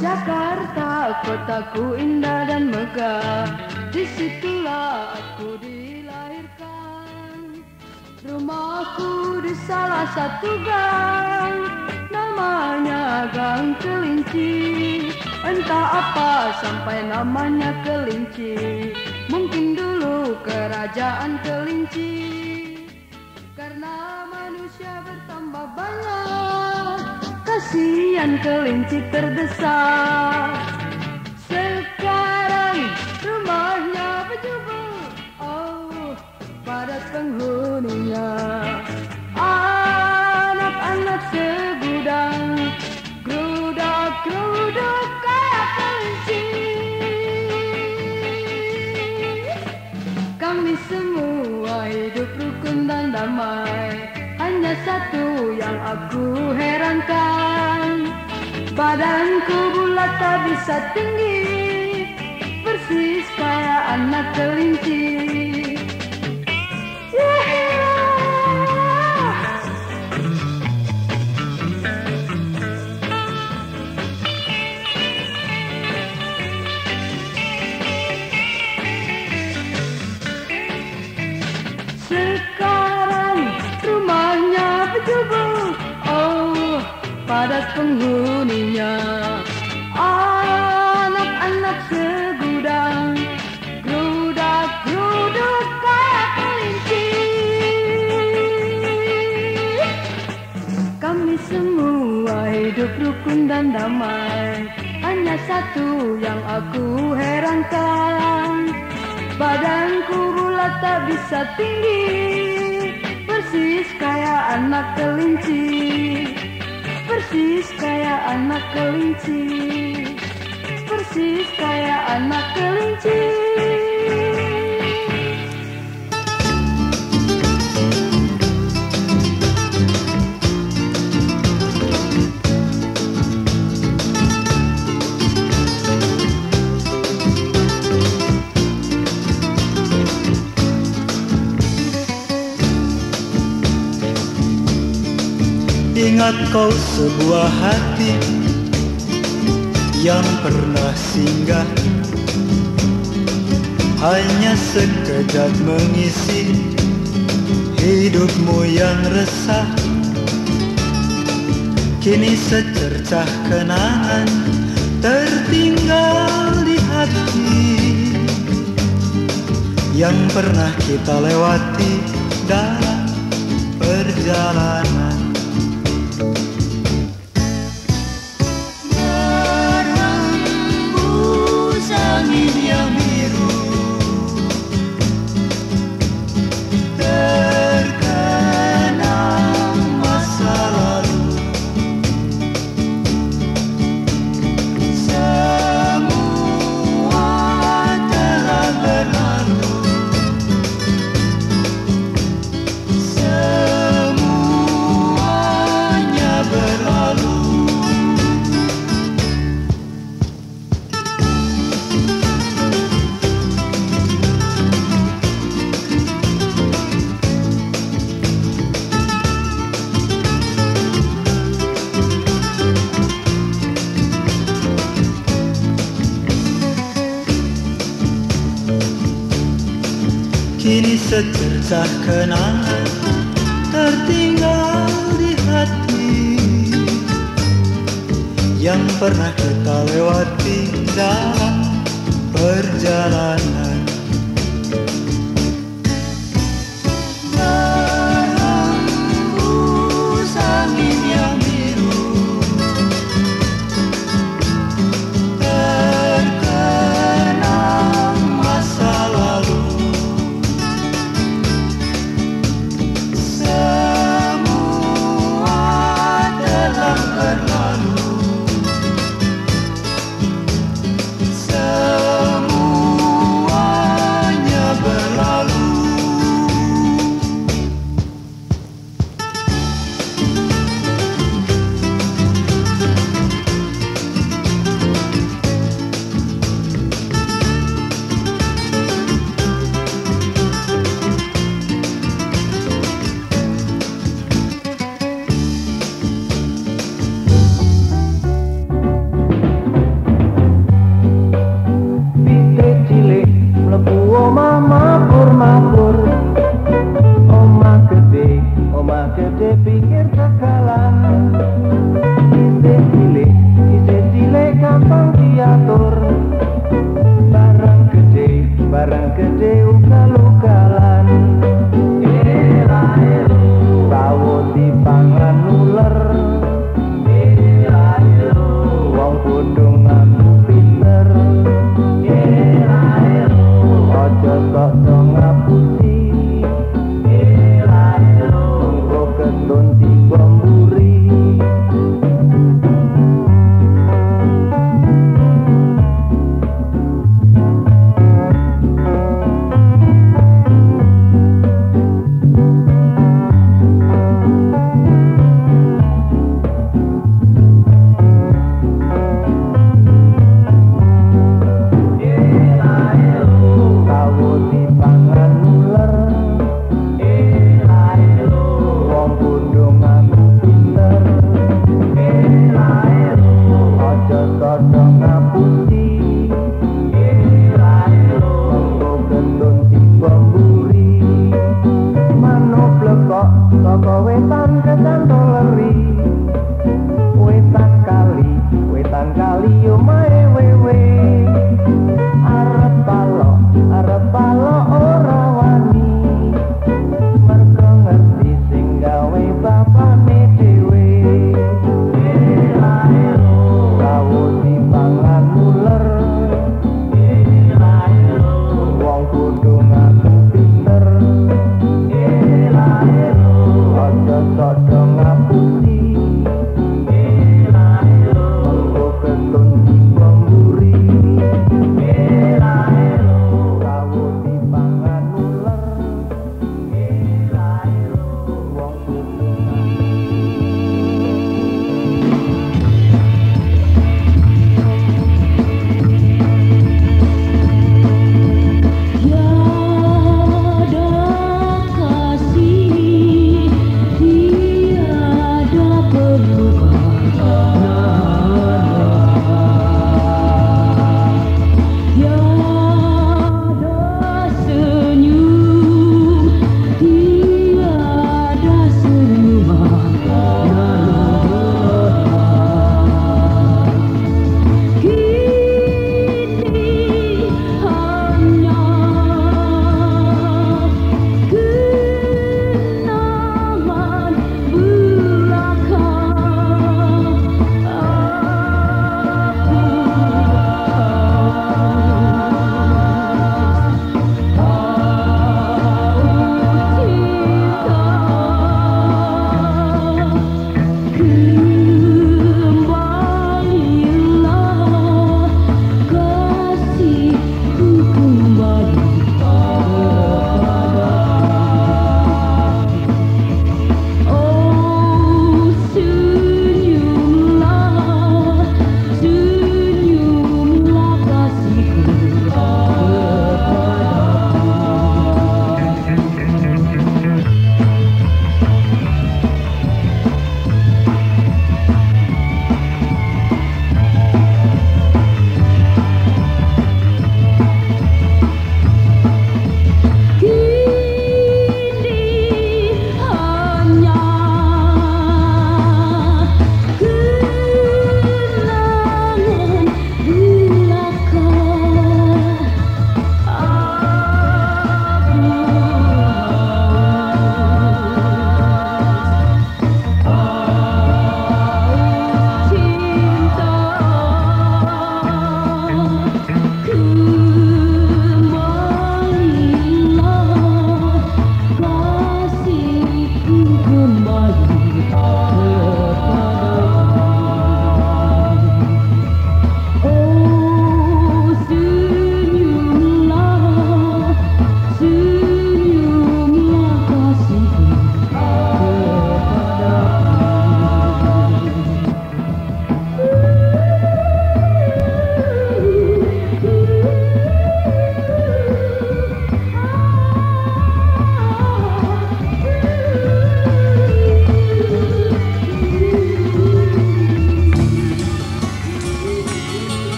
Jakarta, kotaku indah dan megah, disitulah aku dilahirkan. Rumahku di salah satu gang, namanya Gang Kelinci. Entah apa sampai namanya Kelinci, mungkin dulu kerajaan Kelinci. Karena manusia bertambah banyak, kasihan kelinci terdesak. Sekarang rumahnya berjubel, oh padat penghuninya. Anak-anak segudang, gerudak-geruduk kayak kelinci. Kami semua hidup rukun dan damai, hanya satu yang aku herankan. Badanku bulat tak bisa tinggi, persis kayak anak kelinci. Sekarang rumahnya berjubel, oh padat penghuninya. Anak-anak segudang, gerudak-geruduk kayak kelinci. Kami semua hidup rukun dan damai, hanya satu yang aku herankan. Badanku bulat tak bisa tinggi, persis kayak anak kelinci. Persis kayak anak kelinci, persis kayak anak kelinci. Ingat kau sebuah hati yang pernah singgah, hanya sekejap mengisi hidupmu yang resah. Kini secercah kenangan tertinggal di hati yang pernah kita lewati dalam perjalanan. Angin yang biru terkenang masa lalu, semua telah berlalu, semuanya berlalu. Kini secercah kenangan tertinggal di hati yang pernah kita lewati dalam perjalanan. Berhembus angin yang biru terkenang masa lalu, semua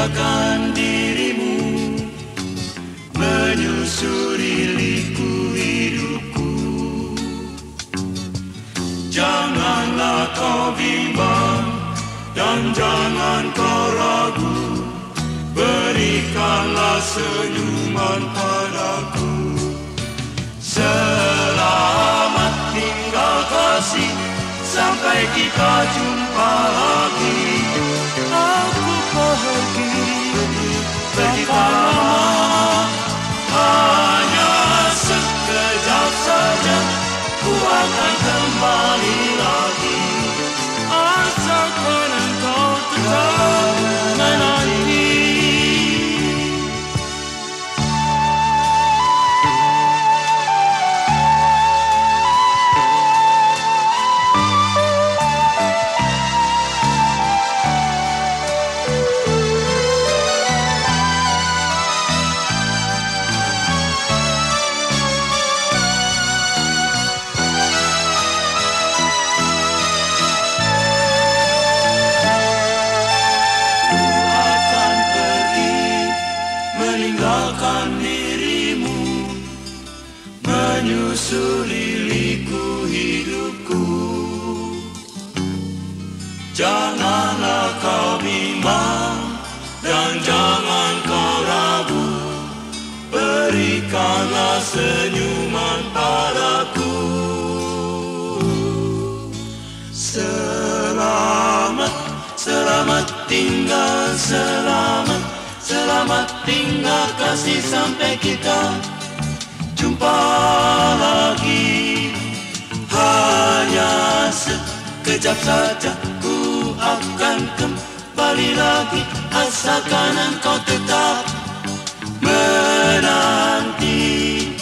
meninggalkan dirimu, menyusuri liku hidupku. Janganlah kau bimbang dan jangan kau ragu, berikanlah senyuman padaku. Selamat tinggal kasih, sampai kita jumpa lagi. Aku pergi, pergi tak lama, hanya sekejap saja, ku akan kembali lagi. Asalkan engkau tetap menanti. Meninggalkan dirimu, menyusuri liku hidupku. Janganlah kau bimbang dan jangan kau ragu, berikanlah senyuman padaku. Selamat, selamat tinggal, selamat, selamat tinggal kasih, sampai kita jumpa lagi. Hanya sekejap saja, ku akan kembali lagi, asalkan engkau tetap menanti.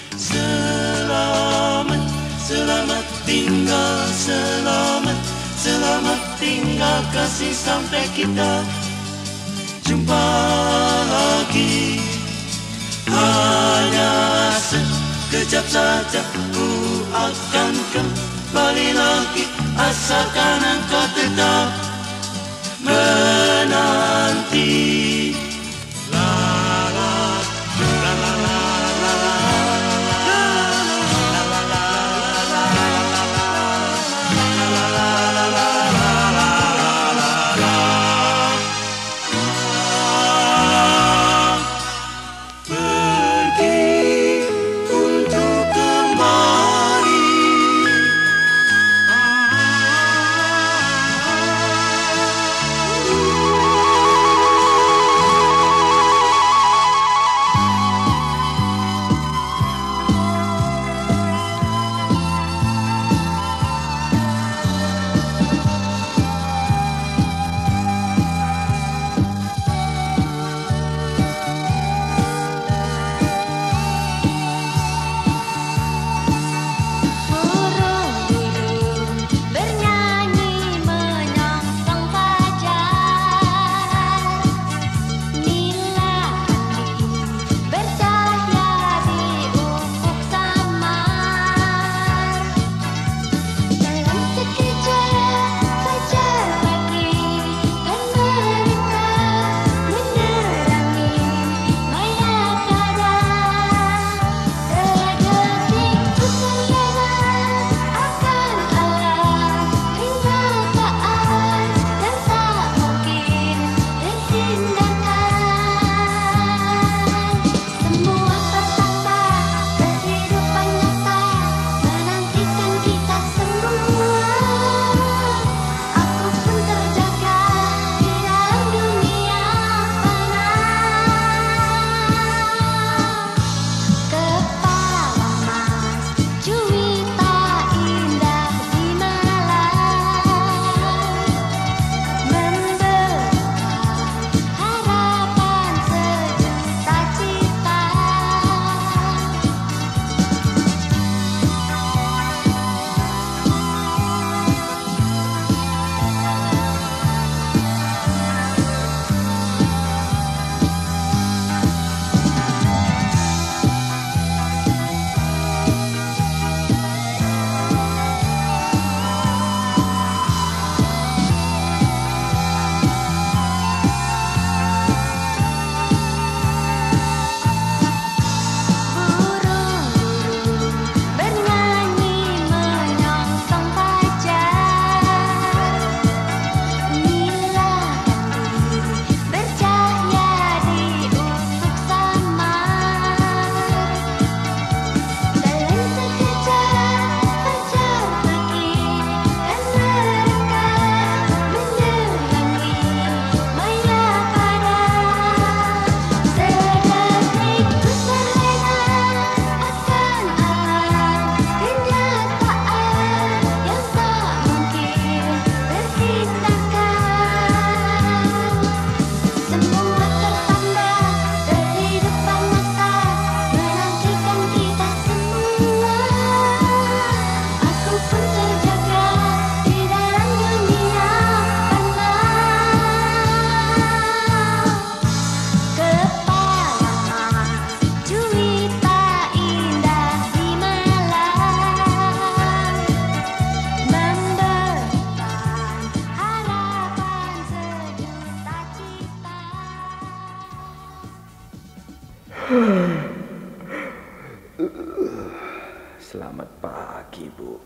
Selamat, selamat tinggal, selamat, selamat tinggal kasih, sampai kita jumpa lagi. Hanya sekejap saja, ku akan kembali lagi, asalkan engkau tetap menanti. La la la la la la la Selamat pagi, Bu.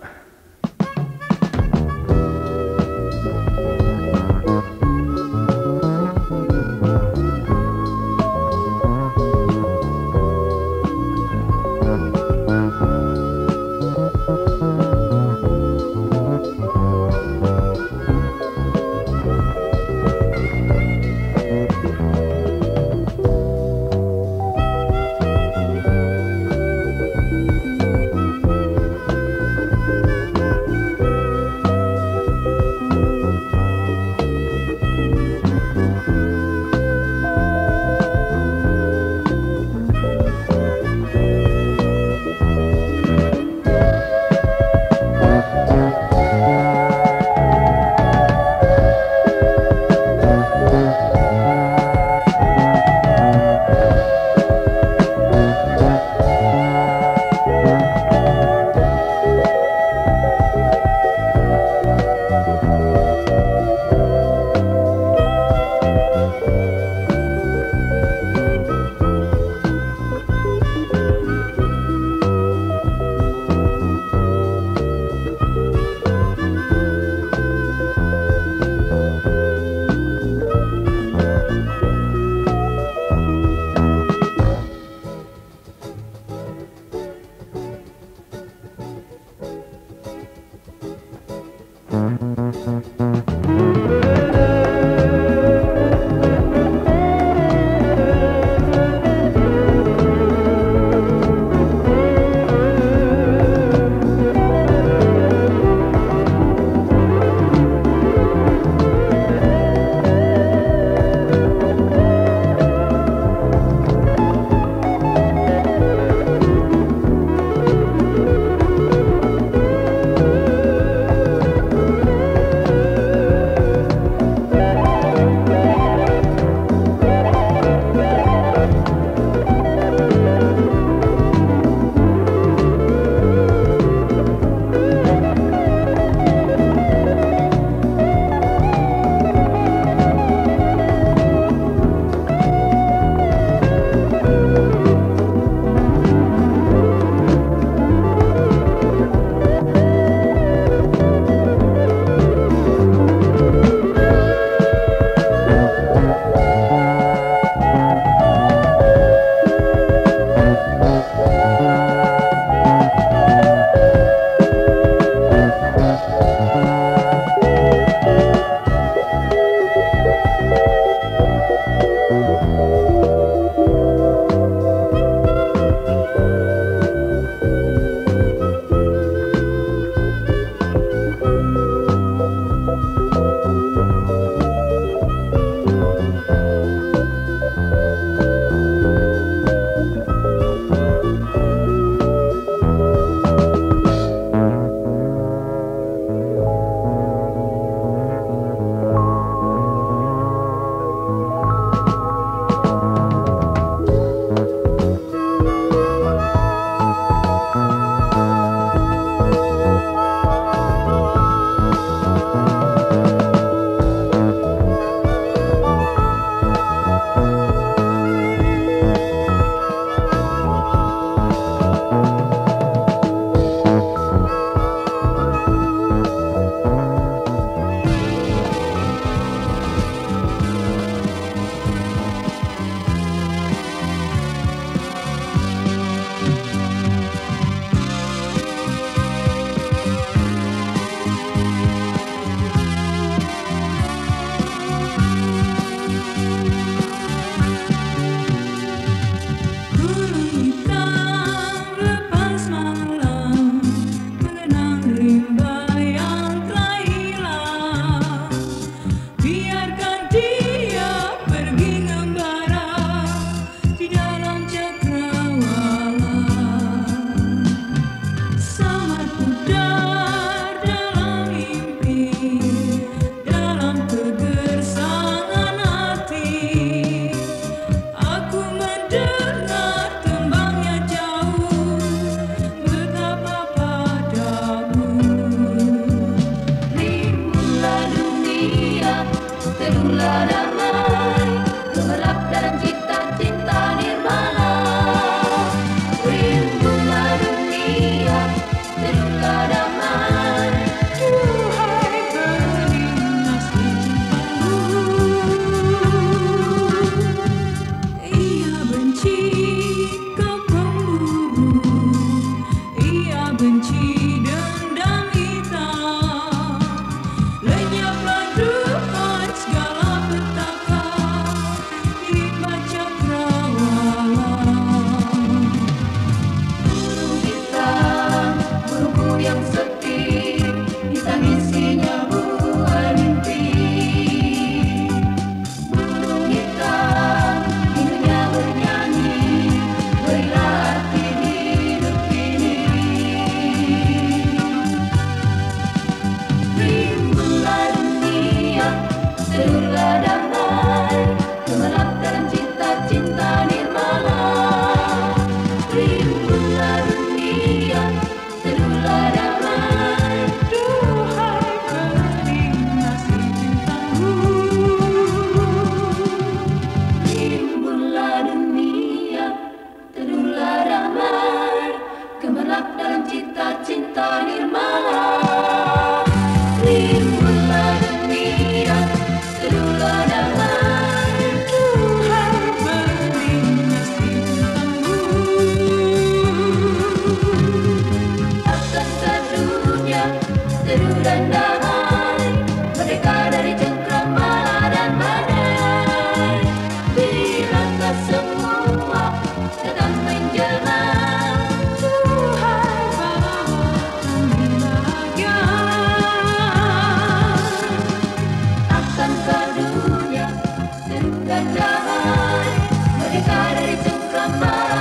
cinta nirmala, rimbunlah gembira, teduhlah damai. Tuhan berikan cintamu akan ke dunia teduh dan damai, merdeka dari cengkram bala dan badai. Bilakah semua tetap menjelma, Tuhan bawa kami bahagia akan ke dunia teduh dan damai, merdeka dari cengkram bala